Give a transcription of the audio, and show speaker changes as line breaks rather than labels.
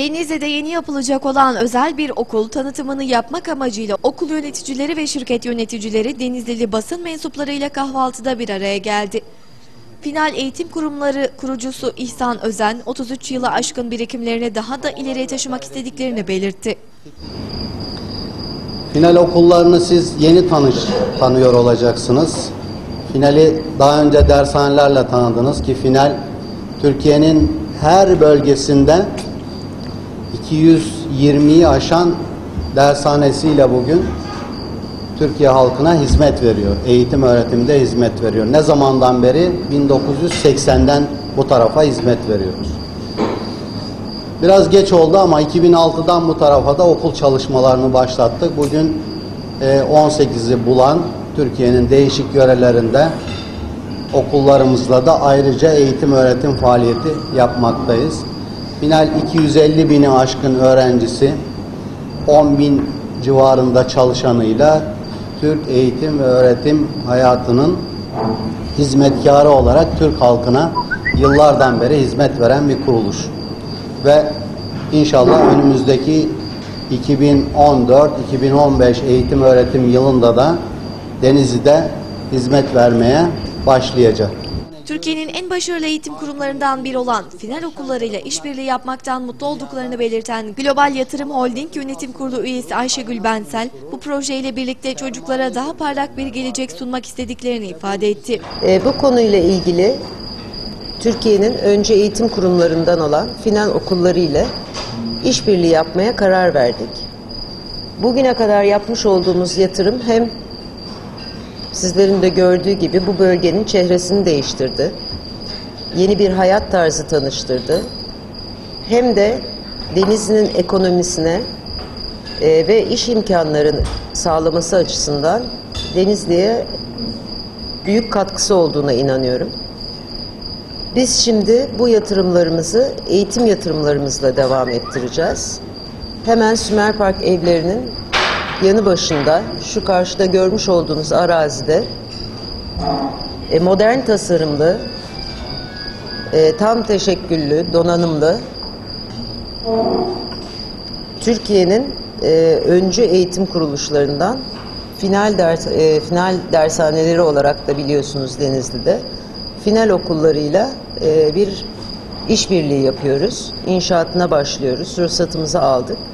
Denizli'de yeni yapılacak olan özel bir okul tanıtımını yapmak amacıyla okul yöneticileri ve şirket yöneticileri Denizlili basın mensuplarıyla kahvaltıda bir araya geldi. Final Eğitim Kurumları kurucusu İhsan Özen, 33 yılı aşkın birikimlerini daha da ileriye taşımak istediklerini belirtti.
Final okullarını siz yeni tanıyor olacaksınız. Finali daha önce dershanelerle tanıdınız ki Final Türkiye'nin her bölgesinde 220'yi aşan dershanesiyle bugün Türkiye halkına hizmet veriyor. Eğitim öğretimde hizmet veriyor. Ne zamandan beri? 1980'den bu tarafa hizmet veriyoruz. Biraz geç oldu ama 2006'dan bu tarafa da okul çalışmalarını başlattık. Bugün 18'i bulan Türkiye'nin değişik yörelerinde okullarımızla da ayrıca eğitim öğretim faaliyeti yapmaktayız. Final 250 bini aşkın öğrencisi, 10 bin civarında çalışanıyla Türk eğitim ve öğretim hayatının hizmetkarı olarak Türk halkına yıllardan beri hizmet veren bir kuruluş. Ve inşallah önümüzdeki 2014-2015 eğitim öğretim yılında da Denizli'de hizmet vermeye başlayacak.
Türkiye'nin en başarılı eğitim kurumlarından biri olan Final okullarıyla işbirliği yapmaktan mutlu olduklarını belirten Global Yatırım Holding Yönetim Kurulu üyesi Ayşegül Bensel, bu projeyle birlikte çocuklara daha parlak bir gelecek sunmak istediklerini ifade etti.
Bu konuyla ilgili Türkiye'nin önce eğitim kurumlarından olan Final okulları ile işbirliği yapmaya karar verdik. Bugüne kadar yapmış olduğumuz yatırım hem sizlerin de gördüğü gibi bu bölgenin çehresini değiştirdi. Yeni bir hayat tarzı tanıştırdı. Hem de Denizli'nin ekonomisine ve iş imkanlarını sağlaması açısından Denizli'ye büyük katkısı olduğuna inanıyorum. Biz şimdi bu yatırımlarımızı eğitim yatırımlarımızla devam ettireceğiz. Hemen Sümer Park evlerinin yanı başında, şu karşıda görmüş olduğunuz arazide modern tasarımlı, tam teşekküllü, donanımlı Türkiye'nin öncü eğitim kuruluşlarından final dershaneleri olarak da biliyorsunuz Denizli'de Final okullarıyla bir işbirliği yapıyoruz. İnşaatına başlıyoruz. Ruhsatımızı aldık.